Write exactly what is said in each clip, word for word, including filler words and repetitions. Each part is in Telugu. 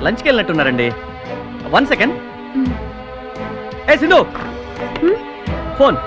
లంచ్కి వెళ్ళినట్టున్నారండి. One second. ఏ సింధు, ఫోన్.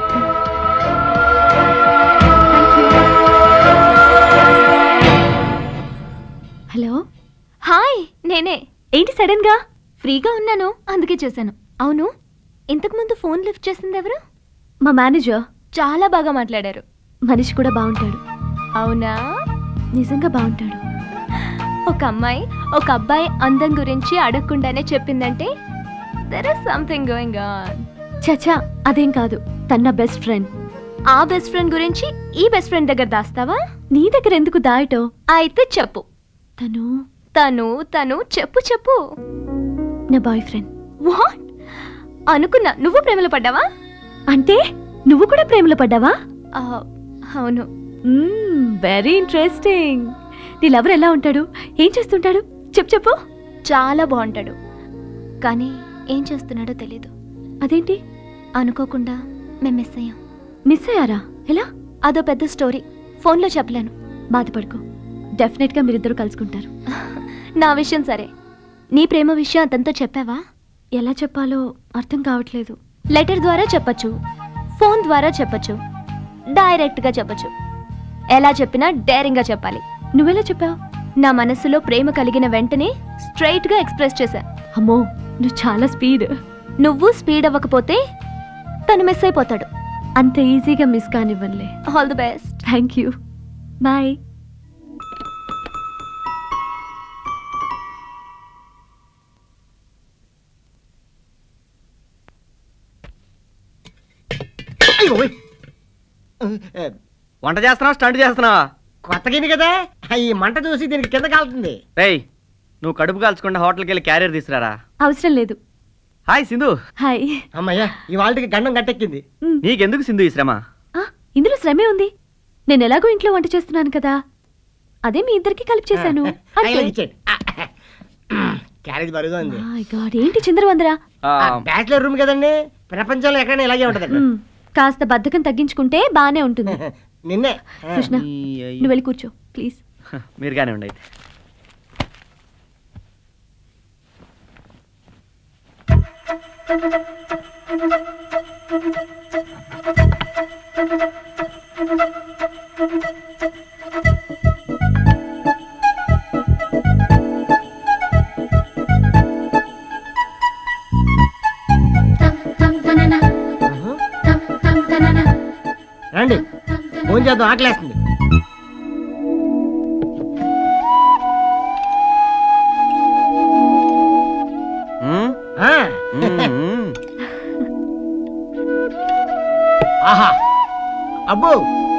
హలో. హాయ్, నేనే. ఏంటి సడన్ గా? ఫ్రీగా ఉన్నాను, అందుకే చేశాను. అవును, ఇంతకు ముందు ఫోన్ లిఫ్ట్ చేసింది ఎవరు? మా మేనేజర్. చాలా బాగా మాట్లాడారు. మనిషి కూడా బాగుంటాడు. అవునా? నిజంగా బాగుంటాడు. ఒక అమ్మాయి ఒక అబ్బాయి అందం గురించి అడగకుండానే చెప్పిందంటే there is something going on. చచ్చా, అదేం కాదు. తన నా బెస్ట్ ఫ్రెండ్. ఆ బెస్ట్ ఫ్రెండ్ గురించి ఈ బెస్ట్ ఫ్రెండ్ దగ్గర దాస్తావా? నీ దగ్గర ఎందుకు దాయటో? అయితే చెప్పు. తను తను తను చెప్పు చెప్పు. నా బాయ్ ఫ్రెండ్. వాట్? అనుకున్నా. నువ్వు ప్రేమలో పడ్డావా? అంటే నువ్వు కూడా ప్రేమలో పడ్డావా? అవును. Very interesting. నీ లవర్ ఎలా ఉంటాడు? ఏం చేస్తుంటాడు? చెప్పు చెప్పు. చాలా బాగుంటాడు, కానీ ఏం చేస్తున్నాడో తెలీదు. అదేంటి? అనుకోకుండా మేము మిస్ అయ్యాం. మిస్ అయ్యారా? ఎలా? అదో పెద్ద స్టోరీ, ఫోన్లో చెప్పలేను. బాధపడుకో, డెఫినెట్గా మీరిద్దరు కలుసుకుంటారు. నా విషయం సరే, నీ ప్రేమ విషయం అతనితో చెప్పావా? ఎలా చెప్పాలో అర్థం కావట్లేదు. లెటర్ ద్వారా చెప్పచ్చు, ఫోన్ ద్వారా చెప్పచ్చు, డైరెక్ట్గా చెప్పచ్చు. ఎలా చెప్పినా డేరింగ్గా చెప్పాలి. నువ్వెలా చెప్పావు? నా మనసులో ప్రేమ కలిగిన వెంటనే స్ట్రైట్గా ఎక్స్ప్రెస్ చేశా. అమ్మో, నువ్వు చాలా స్పీడ్. నువ్వు స్పీడ్ అవ్వకపోతే తను మిస్ అయిపోతాడు. అంత ఈజీగా మిస్ కానివ్వనులే. All the best. Thank you. Bye. వంట చేస్తున్నావా, స్టంట్ చేస్తున్నావా? కొత్త గిన్నె కదా, ఈ మంట చూసి దీనికి కింద కాలుతుంది. రేయ్, నువ్వు కడుపు కాల్చకుండా హోటల్కి వెళ్ళి క్యారియర్ తీసుకురారా. అవసరం లేదు. హాయ్ సింధు. హాయ్. అమ్మయ్యా, ఈ వాళ్ళకి గండం గట్టెక్కింది. నీకెందుకు సింధు ఈ శ్రమ? ఇందులో శ్రమే ఉంది. నేను ఎలాగో ఇంట్లో వంట చేస్తున్నాను కదా, అదే మీ ఇద్దరికి కలిపి చేశాను. క్యారేజ్ బరుగా ఉంది. ఏంటి చిందరవందరా? బ్యాచిలర్ రూమ్ కదండి, ప్రపంచంలో ఎక్కడైనా ఇలాగే ఉంటదండి. కాస్త బద్ధకం తగ్గించుకుంటే బానే ఉంటుంది. నిన్నే. కృష్ణ, నువ్వు వెళ్ళి కూర్చో ప్లీజ్. మీరు కానీ ఉండి. రండి, ఫోన్ చేద్దాం, ఆకలేస్తుంది. ఆహా, అబ్బో,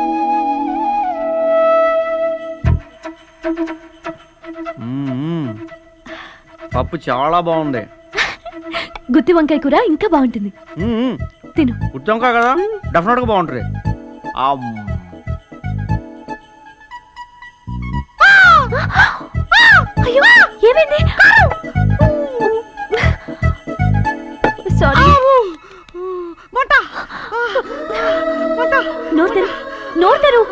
పప్పు చాలా బాగుంది. గుత్తి వంకాయ కూర ఇంకా బాగుంటుంది. తిను. గుత్తి వంకాయ కదా, డెఫినెట్ గా బాగుంటుంది. అయ్యో, ఏమైంది? సారీ. నోరు తెరు, నోరు తెరు.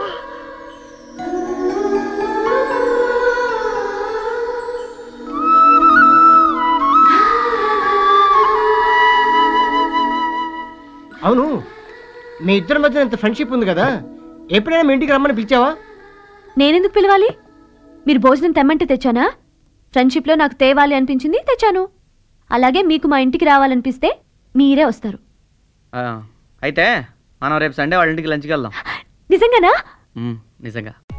అవును, మీ ఇద్దరి మధ్య ఇంత ఫ్రెండ్షిప్ ఉంది కదా, ఎప్పుడైనా మీ ఇంటికి రమ్మని పిలిచావా? నేనెందుకు పిలవాలి? మీరు భోజనం తెమ్మంటే తెచ్చానా? ఫ్రెండ్షిప్లో నాకు తేవాలి అనిపించింది, తెచ్చాను. అలాగే మీకు మా ఇంటికి రావాలనిపిస్తే మీరే వస్తారు. అయితే మనం రేపు సండే వాళ్ళ ఇంటికి లంచ్కి వెళ్దాం. నిజంగానా? నిజంగా.